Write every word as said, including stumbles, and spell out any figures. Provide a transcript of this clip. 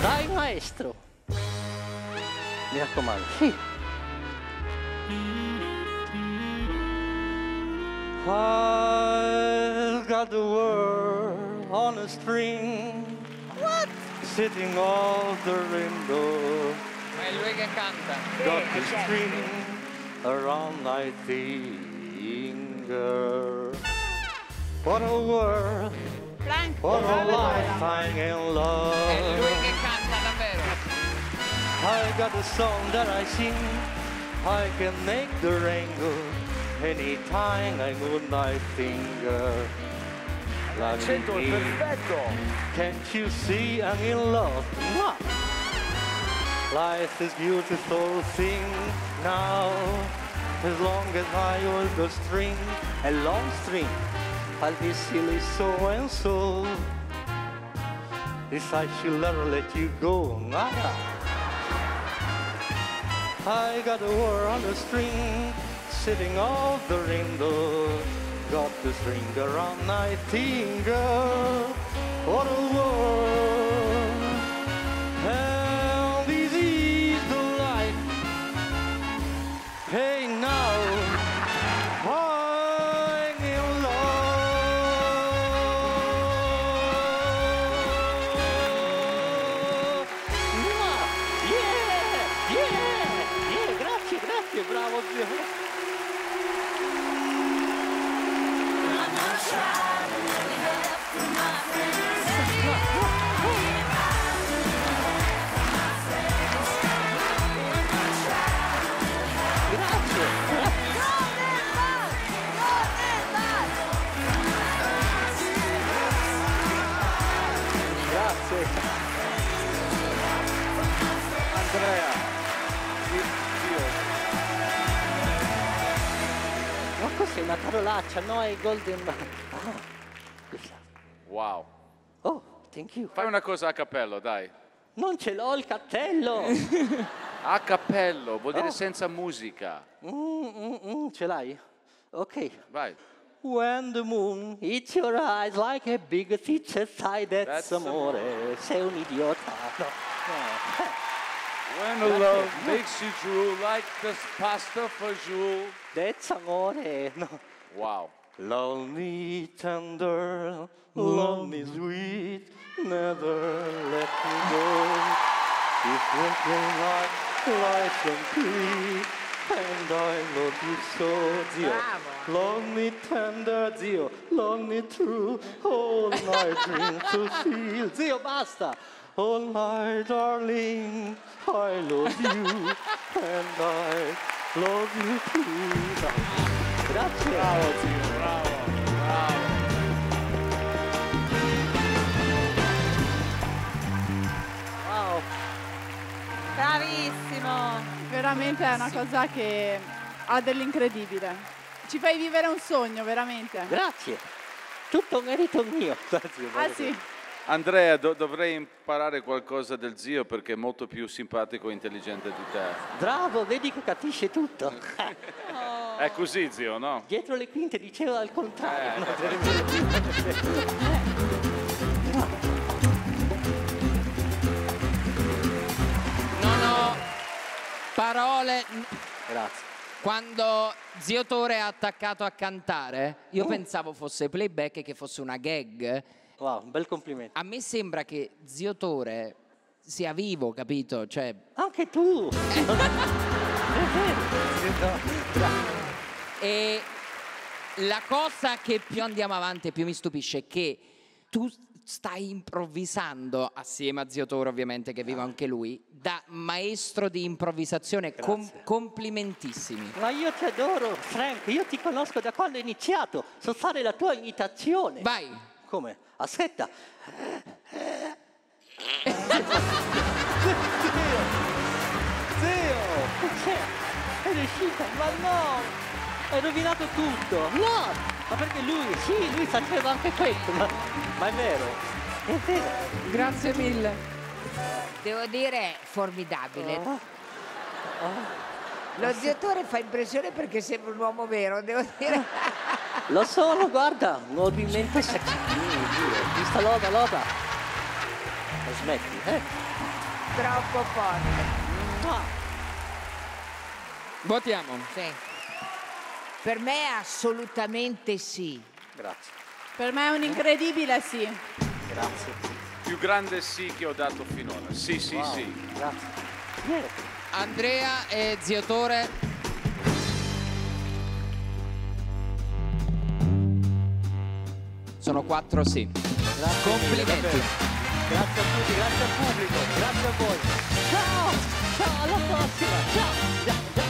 Dai maestro. Mi raccomando, sì. I've got the world on a string. What? Sitting off the window. Ma è lui che canta. Got the string around my finger. What a world. Frank, What a bravo, lifetime in È love. lui che canta davvero. I got a song that I sing. I can make the rain go anytime I move my finger. L'accento è perfetto. Can't you see I'm in love? Mwah! Life is beautiful thing now. As long as I hold the string, a long string, I'll be silly so and so. If I should ever let you go, nada. I got a war on the string, sitting off the window. Got the string around my finger. What a world! And this is the life. Hey now, I'm in love. Yeah, yeah, yeah. Grazie, grazie, bravo zio. Andrea. Io. Ma cos'è una parolaccia? No, è golden... Ah, scusa. Wow. Oh, thank you. Fai una cosa a cappello, dai. Non ce l'ho il cartello. A cappello, vuol dire Oh. senza musica. Mm, mm, mm, ce l'hai? Ok. Vai. When the moon hits your eyes like a big teacher's eye, that's, That's amore. Sei un idiota. No, no. When a love makes you drool like the pasta fagioli. That's amore. No. Wow. Love me tender, love me sweet, never let me go. If you can like life complete, and I love you so, zio. Love me tender, zio. Love me true, all my dreams fulfill. Zio, basta. Oh my darling, I love you, and I love you too. Grazie. Bravo, zio, bravo, bravo. Wow. Bravissimo. Veramente è una cosa che ha dell'incredibile. Ci fai vivere un sogno, veramente. Grazie. Tutto merito mio. Grazie, Ah sì. Andrea, do- dovrei imparare qualcosa del zio perché è molto più simpatico e intelligente di te. Bravo, vedi che capisce tutto. È così, zio, no? Dietro le quinte diceva al contrario. Non ho parole. Grazie. Quando zio Tore è attaccato a cantare, io pensavo fosse playback e che fosse una gag. Wow, un bel complimento. A me sembra che zio Tore sia vivo, capito? Cioè, Anche tu. e la cosa che più andiamo avanti e più mi stupisce è che tu stai improvvisando, assieme a zio Tore ovviamente, che è vivo anche lui, da maestro di improvvisazione. Com- complimentissimi. Ma io ti adoro, Frank. Io ti conosco da quando hai iniziato. So fare la tua imitazione. Vai. Come? Aspetta. Zio! Zio! Che c'è? È riuscita? Ma no! Hai rovinato tutto! No! Ma perché lui? Sì, lui faceva anche questo, ma, ma è vero? È vero! Grazie mille. Devo dire, formidabile. Oh. Lo zio Tore fa impressione perché sembra un uomo vero, devo dire. Lo sono, guarda, un movimento sexy. Questa loda, loda. Ma smetti, eh? troppo forte. Votiamo. Sì. Per me assolutamente sì. Grazie, Per me è un incredibile sì. grazie. Più grande sì che ho dato finora. Sì, sì, Wow, sì. grazie. Andrea e zio Tore. Sono quattro sì. Grazie mille, Complimenti. davvero. Grazie a tutti, grazie al pubblico, grazie a voi. Ciao, ciao, alla prossima. Ciao.